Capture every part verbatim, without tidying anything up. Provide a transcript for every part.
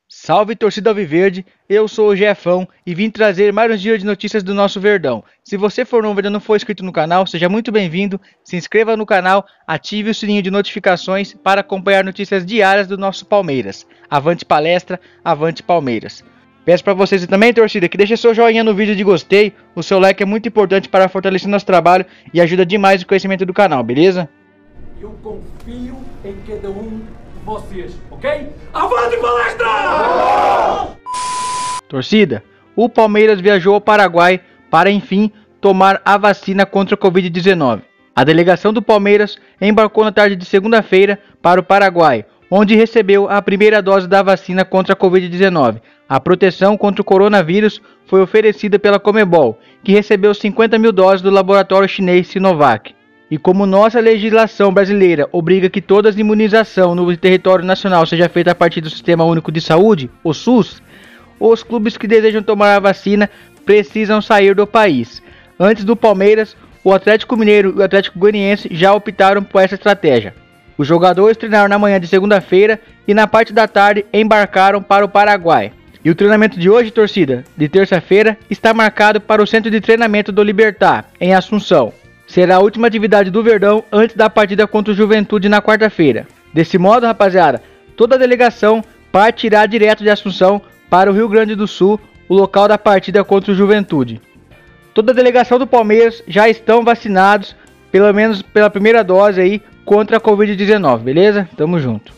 Salve, torcida alviverde, eu sou o Jefão e vim trazer mais um giro de notícias do nosso Verdão. Se você for novo e ainda não for inscrito no canal, seja muito bem-vindo, se inscreva no canal, ative o sininho de notificações para acompanhar notícias diárias do nosso Palmeiras. Avante palestra, avante Palmeiras. Peço para vocês e também, torcida, que deixe seu joinha no vídeo de gostei, o seu like é muito importante para fortalecer nosso trabalho e ajuda demais o crescimento do canal, beleza? Eu confio em cada um de vocês, ok? Avante palestra! Torcida, o Palmeiras viajou ao Paraguai para, enfim, tomar a vacina contra a covid dezenove. A delegação do Palmeiras embarcou na tarde de segunda-feira para o Paraguai, onde recebeu a primeira dose da vacina contra a covid dezenove. A proteção contra o coronavírus foi oferecida pela Conmebol, que recebeu cinquenta mil doses do laboratório chinês Sinovac. E como nossa legislação brasileira obriga que toda a imunização no território nacional seja feita a partir do Sistema Único de Saúde, o SUS, os clubes que desejam tomar a vacina precisam sair do país. Antes do Palmeiras, o Atlético Mineiro e o Atlético Goianiense já optaram por essa estratégia. Os jogadores treinaram na manhã de segunda-feira e na parte da tarde embarcaram para o Paraguai. E o treinamento de hoje, torcida, de terça-feira, está marcado para o Centro de Treinamento do Libertad, em Assunção. Será a última atividade do Verdão antes da partida contra o Juventude na quarta-feira. Desse modo, rapaziada, toda a delegação partirá direto de Assunção para o Rio Grande do Sul, o local da partida contra o Juventude. Toda a delegação do Palmeiras já estão vacinados, pelo menos pela primeira dose aí, contra a covid dezenove, beleza? Tamo junto.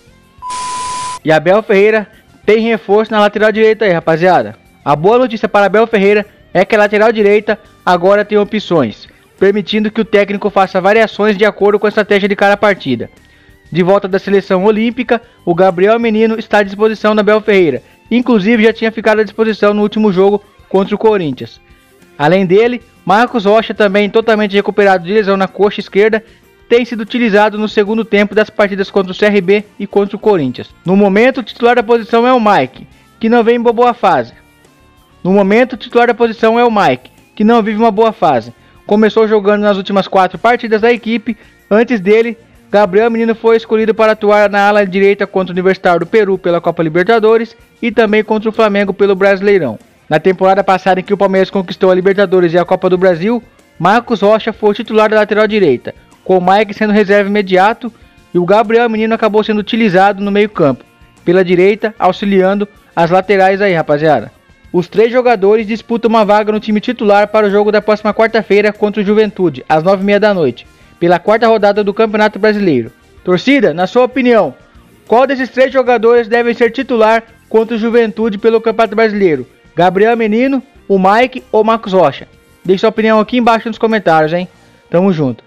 E Abel Ferreira tem reforço na lateral direita aí, rapaziada. A boa notícia para Abel Ferreira é que a lateral direita agora tem opções, permitindo que o técnico faça variações de acordo com a estratégia de cada partida. De volta da seleção olímpica, o Gabriel Menino está à disposição da Abel Ferreira, inclusive já tinha ficado à disposição no último jogo contra o Corinthians. Além dele, Marcos Rocha, também totalmente recuperado de lesão na coxa esquerda, tem sido utilizado no segundo tempo das partidas contra o C R B e contra o Corinthians. No momento, o titular da posição é o Mike, que não vem em uma boa fase. No momento, o titular da posição é o Mike, que não vive uma boa fase. Começou jogando nas últimas quatro partidas da equipe. Antes dele, Gabriel Menino foi escolhido para atuar na ala direita contra o Universitário do Peru pela Copa Libertadores e também contra o Flamengo pelo Brasileirão. Na temporada passada em que o Palmeiras conquistou a Libertadores e a Copa do Brasil, Marcos Rocha foi o titular da lateral direita, com o Mike sendo reserva imediato e o Gabriel Menino acabou sendo utilizado no meio campo, pela direita, auxiliando as laterais aí, rapaziada. Os três jogadores disputam uma vaga no time titular para o jogo da próxima quarta-feira contra o Juventude, às nove e meia da noite, pela quarta rodada do Campeonato Brasileiro. Torcida, na sua opinião, qual desses três jogadores devem ser titular contra o Juventude pelo Campeonato Brasileiro? Gabriel Menino, o Mike ou Marcos Rocha? Deixe sua opinião aqui embaixo nos comentários, hein? Tamo junto.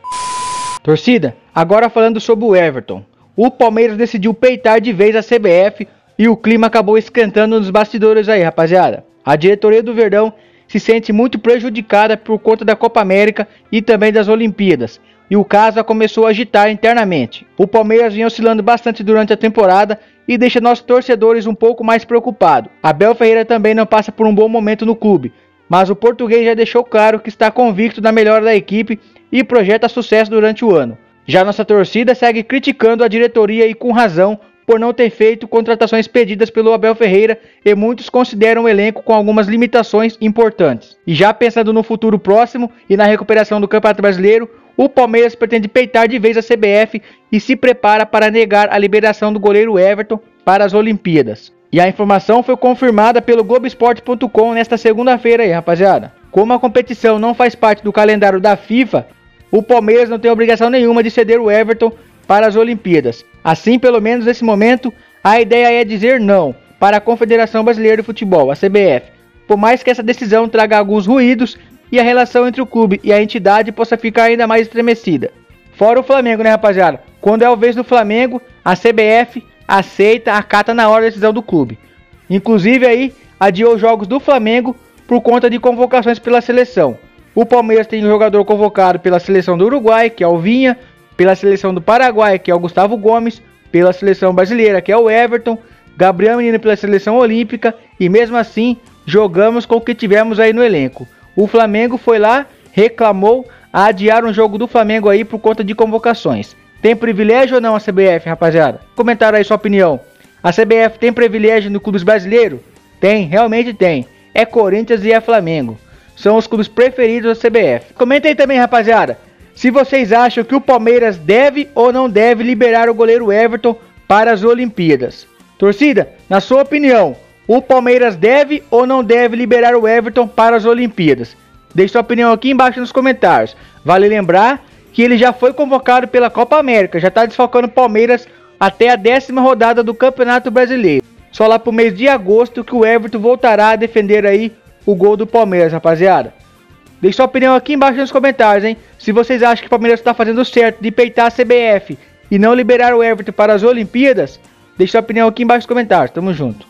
Torcida, agora falando sobre o Everton. O Palmeiras decidiu peitar de vez a C B F e o clima acabou esquentando nos bastidores aí, rapaziada. A diretoria do Verdão se sente muito prejudicada por conta da Copa América e também das Olimpíadas, e o caso começou a agitar internamente. O Palmeiras vinha oscilando bastante durante a temporada e deixa nossos torcedores um pouco mais preocupados. Abel Ferreira também não passa por um bom momento no clube, mas o português já deixou claro que está convicto da melhora da equipe e projeta sucesso durante o ano. Já nossa torcida segue criticando a diretoria e com razão por não ter feito contratações pedidas pelo Abel Ferreira e muitos consideram o elenco com algumas limitações importantes. E já pensando no futuro próximo e na recuperação do Campeonato Brasileiro, o Palmeiras pretende peitar de vez a C B F e se prepara para negar a liberação do goleiro Everton para as Olimpíadas. E a informação foi confirmada pelo Globo Esporte ponto com nesta segunda-feira aí, rapaziada. Como a competição não faz parte do calendário da FIFA, o Palmeiras não tem obrigação nenhuma de ceder o Everton para as Olimpíadas. Assim, pelo menos nesse momento, a ideia é dizer não para a Confederação Brasileira de Futebol, a C B F, por mais que essa decisão traga alguns ruídos e a relação entre o clube e a entidade possa ficar ainda mais estremecida. Fora o Flamengo, né, rapaziada? Quando é a vez do Flamengo, a C B F aceita, acata na hora a decisão do clube. Inclusive aí, adiou os jogos do Flamengo por conta de convocações pela seleção. O Palmeiras tem um jogador convocado pela seleção do Uruguai, que é o Vinha, pela seleção do Paraguai, que é o Gustavo Gomes, pela seleção brasileira, que é o Everton, Gabriel Menino pela seleção olímpica, e mesmo assim, jogamos com o que tivemos aí no elenco. O Flamengo foi lá, reclamou, adiaram o jogo do Flamengo aí por conta de convocações. Tem privilégio ou não a C B F, rapaziada? Comentaram aí sua opinião. A C B F tem privilégio no clubes brasileiros? Tem, realmente tem. É Corinthians e é Flamengo. São os clubes preferidos da C B F. Comenta aí também, rapaziada, se vocês acham que o Palmeiras deve ou não deve liberar o goleiro Everton para as Olimpíadas. Torcida, na sua opinião, o Palmeiras deve ou não deve liberar o Everton para as Olimpíadas? Deixe sua opinião aqui embaixo nos comentários. Vale lembrar que ele já foi convocado pela Copa América, já está desfalcando o Palmeiras até a décima rodada do Campeonato Brasileiro. Só lá pro mês de agosto que o Everton voltará a defender aí o gol do Palmeiras, rapaziada. Deixe sua opinião aqui embaixo nos comentários, hein? Se vocês acham que o Palmeiras está fazendo certo de peitar a C B F e não liberar o Everton para as Olimpíadas, deixe sua opinião aqui embaixo nos comentários. Tamo junto.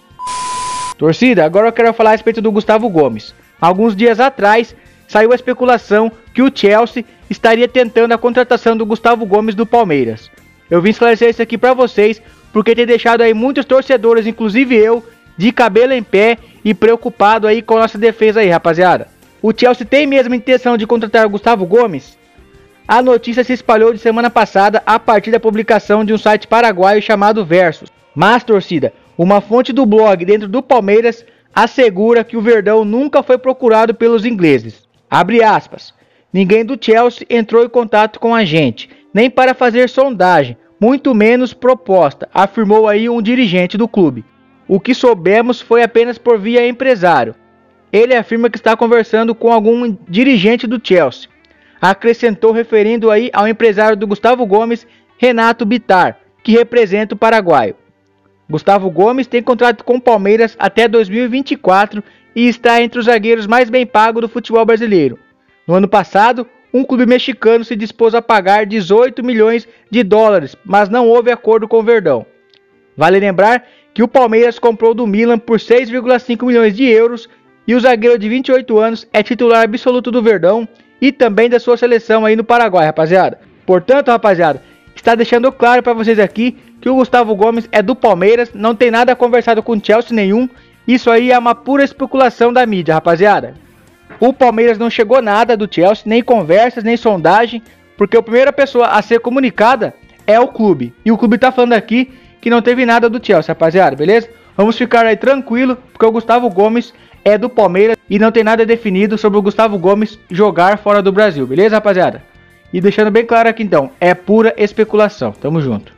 Torcida, agora eu quero falar a respeito do Gustavo Gomes. Alguns dias atrás, saiu a especulação que o Chelsea estaria tentando a contratação do Gustavo Gomes do Palmeiras. Eu vim esclarecer isso aqui pra vocês, porque tem deixado aí muitos torcedores, inclusive eu, de cabelo em pé e preocupado aí com a nossa defesa aí, rapaziada. O Chelsea tem mesmo a intenção de contratar o Gustavo Gomes? A notícia se espalhou de semana passada a partir da publicação de um site paraguaio chamado Versus. Mas, torcida, uma fonte do blog dentro do Palmeiras assegura que o Verdão nunca foi procurado pelos ingleses. Abre aspas. Ninguém do Chelsea entrou em contato com a gente, nem para fazer sondagem, muito menos proposta, afirmou aí um dirigente do clube. O que soubemos foi apenas por via empresário. Ele afirma que está conversando com algum dirigente do Chelsea. Acrescentou referindo aí ao empresário do Gustavo Gomes, Renato Bittar, que representa o paraguaio. Gustavo Gomes tem contrato com o Palmeiras até dois mil e vinte e quatro e está entre os zagueiros mais bem pagos do futebol brasileiro. No ano passado, um clube mexicano se dispôs a pagar dezoito milhões de dólares, mas não houve acordo com o Verdão. Vale lembrar que o Palmeiras comprou do Milan por seis vírgula cinco milhões de euros e o zagueiro de vinte e oito anos é titular absoluto do Verdão e também da sua seleção aí no Paraguai, rapaziada. Portanto, rapaziada, está deixando claro para vocês aqui que o Gustavo Gomes é do Palmeiras, não tem nada conversado com o Chelsea nenhum. Isso aí é uma pura especulação da mídia, rapaziada. O Palmeiras não chegou nada do Chelsea, nem conversas, nem sondagem, porque a primeira pessoa a ser comunicada é o clube. E o clube tá falando aqui que não teve nada do Chelsea, rapaziada, beleza? Vamos ficar aí tranquilo, porque o Gustavo Gomes é do Palmeiras e não tem nada definido sobre o Gustavo Gomes jogar fora do Brasil, beleza, rapaziada? E deixando bem claro aqui então, é pura especulação, tamo junto.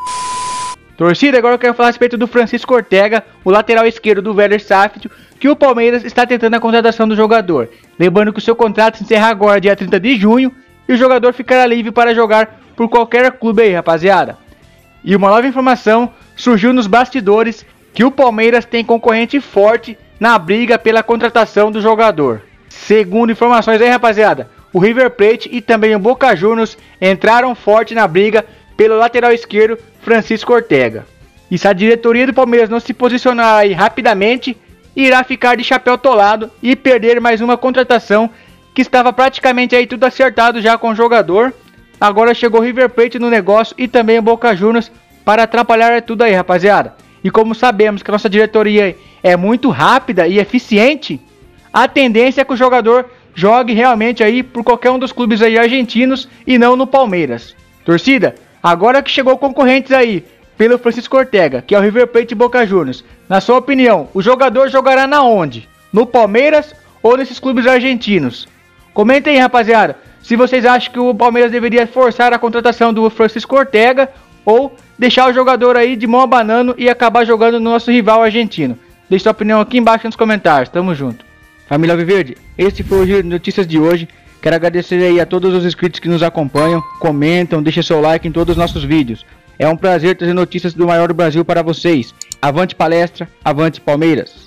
Torcida, agora eu quero falar a respeito do Francisco Ortega, o lateral esquerdo do Vélez Sarsfield, que o Palmeiras está tentando a contratação do jogador. Lembrando que o seu contrato se encerra agora dia trinta de junho e o jogador ficará livre para jogar por qualquer clube aí, rapaziada. E uma nova informação surgiu nos bastidores que o Palmeiras tem concorrente forte na briga pela contratação do jogador. Segundo informações aí, rapaziada, o River Plate e também o Boca Juniors entraram forte na briga pelo lateral esquerdo Francisco Ortega. E se a diretoria do Palmeiras não se posicionar aí rapidamente, irá ficar de chapéu tolado e perder mais uma contratação que estava praticamente aí tudo acertado já com o jogador. Agora chegou o River Plate no negócio e também o Boca Juniors para atrapalhar tudo aí, rapaziada. E como sabemos que a nossa diretoria é muito rápida e eficiente, a tendência é que o jogador jogue realmente aí por qualquer um dos clubes aí argentinos e não no Palmeiras. Torcida, agora que chegou concorrentes aí pelo Francisco Ortega, que é o River Plate e Boca Juniors, na sua opinião, o jogador jogará na onde? No Palmeiras ou nesses clubes argentinos? Comentem aí, rapaziada, se vocês acham que o Palmeiras deveria forçar a contratação do Francisco Ortega ou deixar o jogador aí de mão abanando e acabar jogando no nosso rival argentino. Deixe sua opinião aqui embaixo nos comentários, tamo junto. Família Alviverde, esse foi o Giro de Notícias de hoje. Quero agradecer aí a todos os inscritos que nos acompanham, comentam, deixem seu like em todos os nossos vídeos. É um prazer trazer notícias do maior do Brasil para vocês. Avante palestra, avante Palmeiras!